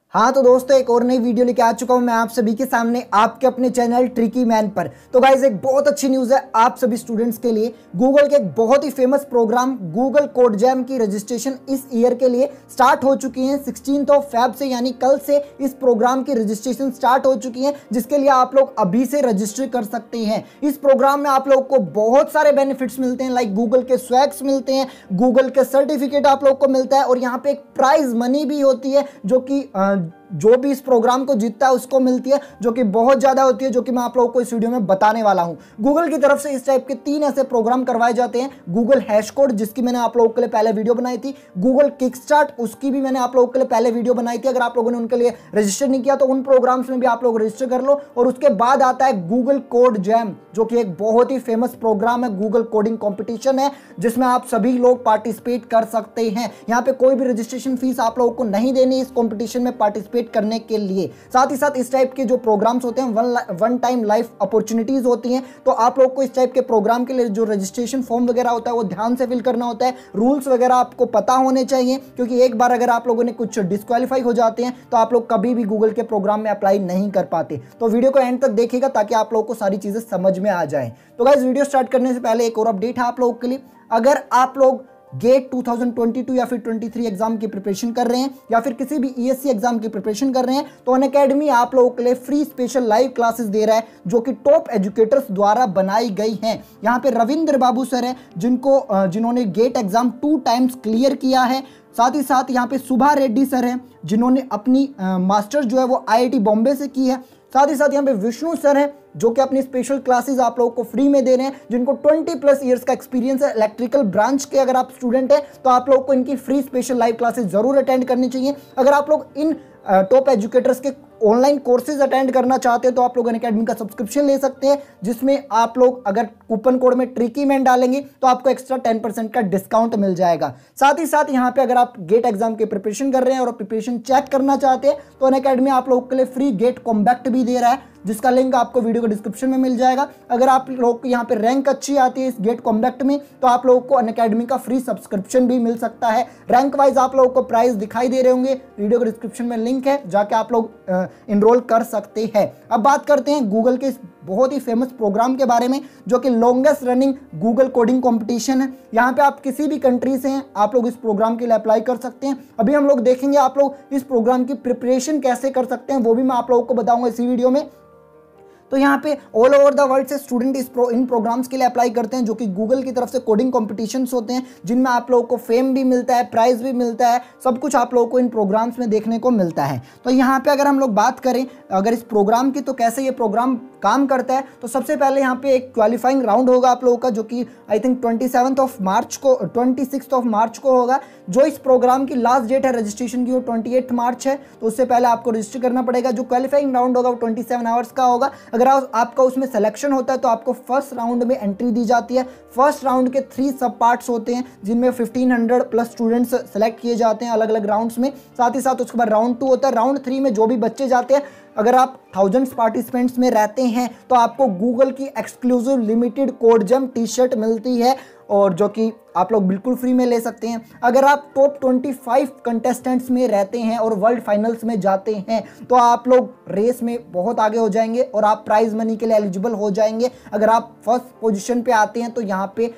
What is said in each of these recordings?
हाँ तो दोस्तों एक और नई वीडियो लेके आ चुका हूँ मैं आप सभी के सामने आपके अपने चैनल ट्रिकी मैन पर। तो गाइज एक बहुत अच्छी न्यूज़ है आप सभी स्टूडेंट्स के लिए। गूगल के एक बहुत ही famous programme Google code jam की रजिस्ट्रेशन इस ईयर के लिए स्टार्ट हो चुकी है। 16 फ़रवरी से यानी कल से इस प्रोग्राम की रजिस्ट्रेशन स्टार्ट हो चुकी है, जिसके लिए आप लोग अभी से रजिस्टर कर सकते हैं। इस प्रोग्राम में आप लोग को बहुत सारे बेनिफिट्स मिलते हैं, लाइक गूगल के स्वैग्स मिलते हैं, गूगल के सर्टिफिकेट आप लोग को मिलता है और यहाँ पे एक प्राइज मनी भी होती है जो कि जो भी इस प्रोग्राम को जीतता है उसको मिलती है, जो कि बहुत ज़्यादा होती है, जो कि मैं आप लोगों को इस वीडियो में बताने वाला हूं। गूगल की तरफ से इस टाइप के 3 ऐसे प्रोग्राम करवाए जाते हैं। गूगल हैश कोड, जिसकी मैंने आप लोगों के लिए पहले वीडियो बनाई थी, गूगल किक स्टार्ट, उसकी भी मैंने आप लोगों के लिए पहले वीडियो बनाई थी। अगर आप लोगों ने उनके लिए रजिस्टर नहीं किया तो उन प्रोग्राम्स में भी आप लोग रजिस्टर कर लो। और उसके बाद आता है गूगल कोड जैम, जो कि एक बहुत ही फेमस प्रोग्राम है, गूगल कोडिंग कॉम्पिटिशन है, जिसमें आप सभी लोग पार्टिसिपेट कर सकते हैं। यहाँ पे कोई भी रजिस्ट्रेशन फीस आप लोगों को नहीं देनी इस कॉम्पिटिशन में पार्टिसिपेट करने के लिए। साथ ही साथ इस टाइप के जो प्रोग्राम्स होते हैं वन टाइम लाइफ अपॉर्चुनिटीज होती हैं, तो आप लोग को इस टाइप के प्रोग्राम के लिए जो रजिस्ट्रेशन फॉर्म वगैरह होता है वो ध्यान से फिल करना होता है। रूल्स वगैरह आपको पता होने चाहिए, क्योंकि एक बार अगर आप लोगों ने कुछ डिस्क्वालीफाई हो जाते हैं तो आप लोग कभी भी गूगल के प्रोग्राम में अप्लाई नहीं कर पाते। तो वीडियो को एंड तक देखिएगा ताकि आप लोगों को सारी चीजें समझ में आ जाए। तो गाइस वीडियो स्टार्ट करने से पहले एक और अपडेट है आप लोगों के लिए। अगर आप लोग गेट 2022 या फिर 23 एग्जाम की प्रिपरेशन कर रहे हैं या फिर किसी भी ईएससी एग्जाम की प्रिपरेशन कर रहे हैं, तो अनअकैडमी आप लोगों के लिए फ्री स्पेशल लाइव क्लासेस दे रहा है, जो कि टॉप एजुकेटर्स द्वारा बनाई गई हैं। यहाँ पे रविंद्र बाबू सर हैं जिन्होंने गेट एग्जाम 2 टाइम्स क्लियर किया है। साथ ही साथ यहाँ पे सुभा रेड्डी सर हैं जिन्होंने अपनी मास्टर्स जो है वो आईआईटी बॉम्बे से की है। साथ ही साथ यहाँ पे विष्णु सर हैं जो कि अपनी स्पेशल क्लासेस आप लोगों को फ्री में दे रहे हैं, जिनको 20+ ईयर्स का एक्सपीरियंस है। इलेक्ट्रिकल ब्रांच के अगर आप स्टूडेंट हैं तो आप लोगों को इनकी फ्री स्पेशल लाइव क्लासेस जरूर अटेंड करनी चाहिए। अगर आप लोग इन टॉप एजुकेटर्स के ऑनलाइन कोर्सेज अटेंड करना चाहते हैं तो आप लोग अनअकैडमी का सब्सक्रिप्शन ले सकते हैं, जिसमें आप लोग अगर कूपन कोड में ट्रिकी मैन डालेंगे तो आपको एक्स्ट्रा 10% का डिस्काउंट मिल जाएगा। साथ ही साथ यहाँ पे अगर आप गेट एग्जाम की प्रिपरेशन कर रहे हैं और प्रिपरेशन चेक करना चाहते हैं तो अनअकैडमी आप लोगों के लिए फ्री गेट कॉम्बैक्ट भी दे रहा है, जिसका लिंक आपको वीडियो के डिस्क्रिप्शन में मिल जाएगा। अगर आप लोग यहाँ पे रैंक अच्छी आती है इस गेट कॉम्बैक्ट में तो आप लोगों को अनअकैडमी का फ्री सब्सक्रिप्शन भी मिल सकता है। रैंक वाइज आप लोगों को प्राइस दिखाई दे रहे होंगे, वीडियो के डिस्क्रिप्शन में लिंक है, जाके आप लोग इनरोल कर सकते हैं। अब बात करते हैं गूगल के इस बहुत ही फेमस प्रोग्राम के बारे में, जो कि longest running Google coding competition है। यहाँ पे आप किसी भी कंट्री से हैं आप लोग इस प्रोग्राम के लिए अप्लाई कर सकते हैं। अभी हम लोग देखेंगे आप लोग इस प्रोग्राम की प्रिपरेशन कैसे कर सकते हैं, वो भी मैं आप लोगों को बताऊंगा इसी वीडियो में। तो यहाँ पे ऑल ओवर द वर्ल्ड से स्टूडेंट इन प्रोग्राम्स के लिए अप्लाई करते हैं, जो कि गूगल की तरफ से कोडिंग कॉम्पिटिशन्स होते हैं, जिनमें आप लोगों को फेम भी मिलता है, प्राइज भी मिलता है, सब कुछ आप लोगों को इन प्रोग्राम्स में देखने को मिलता है। तो यहाँ पे अगर हम लोग बात करें अगर इस प्रोग्राम की, तो कैसे ये प्रोग्राम काम करता है, तो सबसे पहले यहाँ पे एक क्वालिफाइंग राउंड होगा आप लोगों का, जो कि आई थिंक 26 मार्च को होगा। जो इस प्रोग्राम की लास्ट डेट है रजिस्ट्रेशन की वो 28 मार्च है, तो उससे पहले आपको रजिस्टर करना पड़ेगा। जो क्वालिफाइंग राउंड होगा वो 27 आवर्स का होगा। अगर आपका उसमें सिलेक्शन होता है तो आपको फर्स्ट राउंड में एंट्री दी जाती है। फर्स्ट राउंड के 3 सब पार्ट्स होते हैं, जिनमें 1500+ स्टूडेंट्स सेलेक्ट किए जाते हैं अलग अलग राउंड्स में। साथ ही साथ उसके बाद राउंड 2 होता है। राउंड 3 में जो भी बच्चे जाते हैं, अगर आप थाउजेंड्स पार्टिसिपेंट्स में रहते हैं तो आपको गूगल की exclusive limited code jam T-shirt मिलती है, और जो कि आप लोग बिल्कुल फ्री में ले सकते हैं। अगर आप टॉप 25 कंटेस्टेंट्स में रहते हैं और वर्ल्ड फाइनल्स में जाते हैं तो आप लोग रेस में बहुत आगे हो जाएंगे और आप प्राइज मनी के लिए एलिजिबल हो जाएंगे। अगर आप फर्स्ट पोजीशन पे आते हैं तो यहाँ पे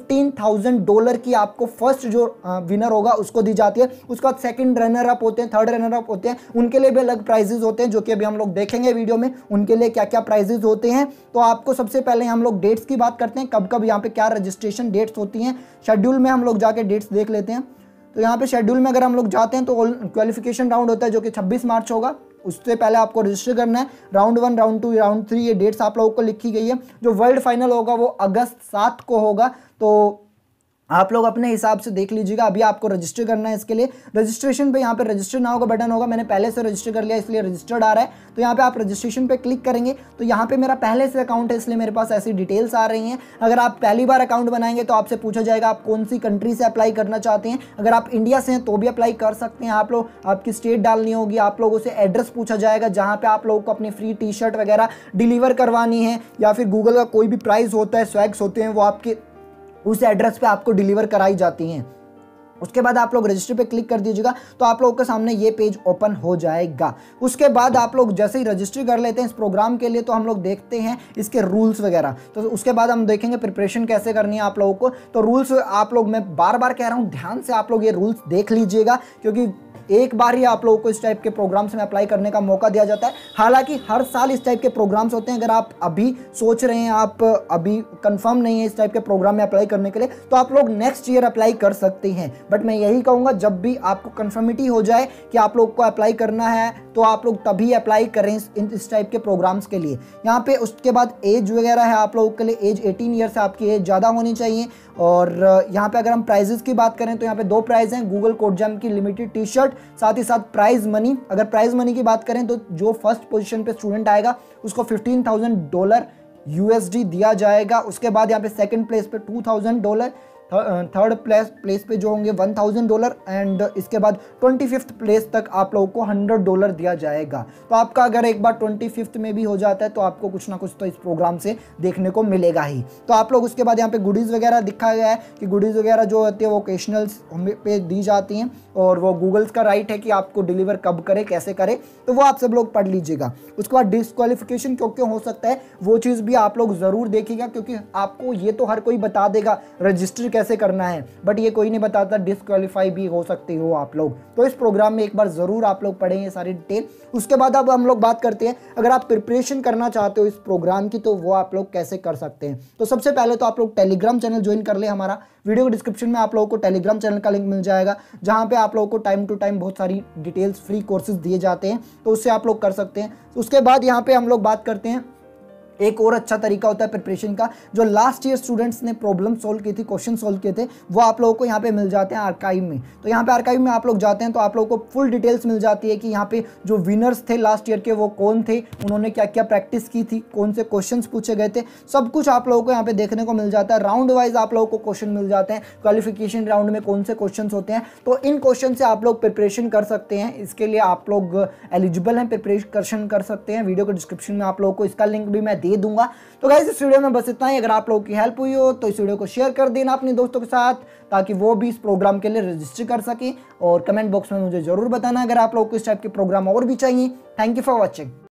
$15,000 की आपको फर्स्ट जो विनर होगा उसको दी जाती है। उसके बाद सेकंड रनर अप होते हैं, थर्ड रनर अप होते हैं, उनके लिए भी अलग प्राइजेस होते हैं, जो कि अभी हम लोग देखेंगे वीडियो में उनके लिए क्या क्या प्राइजेस होते हैं। तो आपको सबसे पहले हम लोग डेट्स की बात करते हैं, कब कब यहाँ पे क्या रजिस्ट्रेशन डेट्स होती हैं। शेड्यूल में हम लोग जाके डेट्स देख लेते हैं। तो यहाँ पे शेड्यूल में अगर हम लोग जाते हैं तो क्वालिफिकेशन राउंड होता है, जो कि 26 मार्च होगा। उससे पहले आपको रजिस्टर करना है। राउंड 1, राउंड 2, राउंड 3 ये डेट्स आप लोगों को लिखी गई है। जो वर्ल्ड फाइनल होगा वो अगस्त 7 को होगा। तो आप लोग अपने हिसाब से देख लीजिएगा। अभी आपको रजिस्टर करना है। इसके लिए रजिस्ट्रेशन पे यहाँ पे रजिस्टर नाउ का बटन होगा। मैंने पहले से रजिस्टर कर लिया इसलिए रजिस्टर्ड आ रहा है। तो यहाँ पे आप रजिस्ट्रेशन पे क्लिक करेंगे तो यहाँ पे मेरा पहले से अकाउंट है, इसलिए मेरे पास ऐसी डिटेल्स आ रही हैं। अगर आप पहली बार अकाउंट बनाएंगे तो आपसे पूछा जाएगा आप कौन सी कंट्री से अप्लाई करना चाहते हैं। अगर आप इंडिया से हैं तो भी अप्लाई कर सकते हैं आप लोग। आपकी स्टेट डालनी होगी, आप लोगों से एड्रेस पूछा जाएगा जहाँ पे आप लोगों को अपनी फ्री टी-शर्ट वगैरह डिलीवर करवानी है, या फिर गूगल का कोई भी प्राइस होता है, स्वैग्स होते हैं, वो आपके उस एड्रेस पे आपको डिलीवर कराई जाती हैं। उसके बाद आप लोग रजिस्टर पे क्लिक कर दीजिएगा तो आप लोगों के सामने ये पेज ओपन हो जाएगा। उसके बाद आप लोग जैसे ही रजिस्टर कर लेते हैं इस प्रोग्राम के लिए तो हम लोग देखते हैं इसके रूल्स वगैरह। तो उसके बाद हम देखेंगे प्रिपरेशन कैसे करनी है आप लोगों को। तो रूल्स आप लोग, मैं बार बार कह रहा हूँ ध्यान से आप लोग ये रूल्स देख लीजिएगा, क्योंकि एक बार ही आप लोगों को इस टाइप के प्रोग्राम्स में अप्लाई करने का मौका दिया जाता है। हालांकि हर साल इस टाइप के प्रोग्राम्स होते हैं। अगर आप अभी सोच रहे हैं, आप अभी कंफर्म नहीं है इस टाइप के प्रोग्राम में अप्लाई करने के लिए, तो आप लोग नेक्स्ट ईयर अप्लाई कर सकते हैं। बट मैं यही कहूँगा जब भी आपको कंफर्मिटी हो जाए कि आप लोग को अप्लाई करना है तो आप लोग तभी अप्लाई करें इस टाइप के प्रोग्राम्स के लिए। यहाँ पे उसके बाद एज वगैरह है आप लोगों के लिए, एज 18 ईयर से आपकी एज ज़्यादा होनी चाहिए। और यहाँ पे अगर हम प्राइजेस की बात करें तो यहाँ पे 2 प्राइज हैं, गूगल कोड जैम की लिमिटेड टी शर्ट, साथ ही साथ प्राइज मनी। अगर प्राइज मनी की बात करें तो जो फर्स्ट पोजीशन पे स्टूडेंट आएगा उसको $15,000 USD दिया जाएगा। उसके बाद यहाँ पे सेकंड प्लेस पे $2,000, थर्ड प्लेस पे जो होंगे $1,000 एंड इसके बाद 25th प्लेस तक आप लोगों को $100 दिया जाएगा। तो आपका अगर एक बार 25th में भी हो जाता है तो आपको कुछ ना कुछ तो इस प्रोग्राम से देखने को मिलेगा ही। तो आप लोग उसके बाद यहाँ पे गुडीज़ वगैरह दिखाया गया है कि गुडीज़ वगैरह जो होती है वो ओकेशनल्स पे दी जाती हैं और वो गूगल्स का राइट है कि आपको डिलीवर कब करे, कैसे करे, तो वो आप सब लोग पढ़ लीजिएगा। उसके बाद डिस्क्वालिफिकेशन क्यों क्यों हो सकता है वो चीज़ भी आप लोग ज़रूर देखिएगा, क्योंकि आपको ये तो हर कोई बता देगा रजिस्टर कैसे करना है, बट ये कोई नहीं बताता डिस्क्वालीफाई भी हो सकते हो आप लोग। तो इस प्रोग्राम में एक बार ज़रूर आप लोग पढ़ें ये सारी डिटेल। उसके बाद अब हम लोग बात करते हैं अगर आप प्रिपरेशन करना चाहते हो इस प्रोग्राम की तो वो आप लोग कैसे कर सकते हैं। तो सबसे पहले तो आप लोग टेलीग्राम चैनल ज्वाइन कर ले हमारा। वीडियो के डिस्क्रिप्शन में आप लोगों को टेलीग्राम चैनल का लिंक मिल जाएगा, जहाँ पे आप लोगों को टाइम टू टाइम बहुत सारी डिटेल्स फ्री कोर्सेज दिए जाते हैं, तो उससे आप लोग कर सकते हैं। उसके बाद यहाँ पे हम लोग बात करते हैं एक और अच्छा तरीका होता है प्रिपरेशन का, जो लास्ट ईयर स्टूडेंट्स ने प्रॉब्लम सॉल्व की थी, क्वेश्चन सॉल्व किए थे, वो आप लोगों को यहाँ पे मिल जाते हैं आर्काइव में। तो यहाँ पे आर्काइव में आप लोग जाते हैं तो आप लोगों को फुल डिटेल्स मिल जाती है कि यहाँ पे जो विनर्स थे लास्ट ईयर के वो कौन थे, उन्होंने क्या क्या प्रैक्टिस की थी, कौन से क्वेश्चन पूछे गए थे, सब कुछ आप लोगों को यहाँ पे देखने को मिल जाता है। राउंड वाइज आप लोगों को क्वेश्चन मिल जाते हैं, क्वालिफिकेशन राउंड में कौन से क्वेश्चन होते हैं, तो इन क्वेश्चन से आप लोग प्रिपरेशन कर सकते हैं। इसके लिए आप लोग एलिजिबल हैं, प्रिपरेशन कर सकते हैं। वीडियो के डिस्क्रिप्शन में आप लोगों को इसका लिंक भी मैं दे दूंगा। तो गाइस इस वीडियो में बस इतना ही। अगर आप लोगों की हेल्प हुई हो तो इस वीडियो को शेयर कर देना अपने दोस्तों के साथ, ताकि वो भी इस प्रोग्राम के लिए रजिस्टर कर सके। और कमेंट बॉक्स में मुझे जरूर बताना अगर आप लोगों को इस टाइप के प्रोग्राम और भी चाहिए। Thank you for watching.